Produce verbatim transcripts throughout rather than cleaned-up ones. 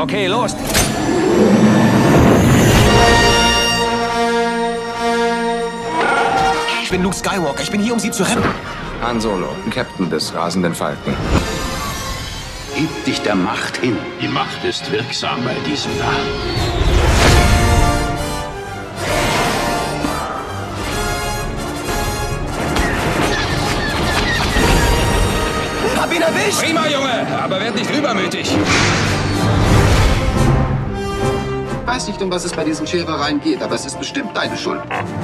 Okay, los! Ich bin Luke Skywalker. Ich bin hier, um Sie zu retten. Han Solo, Captain des rasenden Falken. Gib dich der Macht hin. Die Macht ist wirksam bei diesem da. Hab ihn erwischt! Prima, Junge, aber werd nicht übermütig. Ich weiß nicht, um was es bei diesen Scherereien geht, aber es ist bestimmt deine Schuld.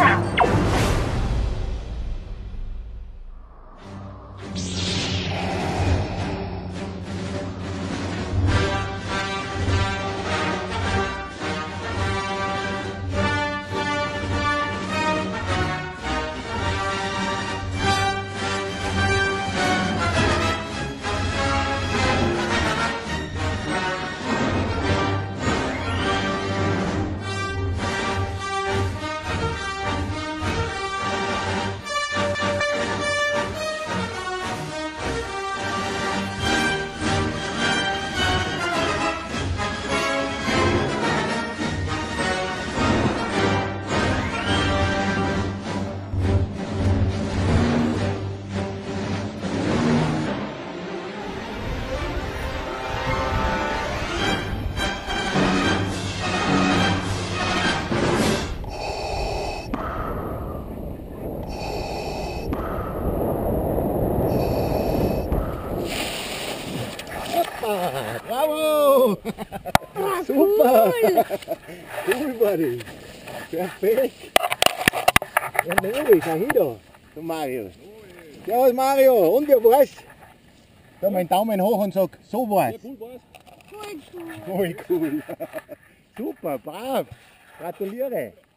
Bravo! Super! Cool, Buddy! Perfekt! Und der Uri, schau hin da! Der Mario! Servus Mario! Und wie war's? Da mal einen Daumen hoch und sag, so war's! Ja, cool war's! Voll cool! Voll cool! Super, brav! Gratuliere!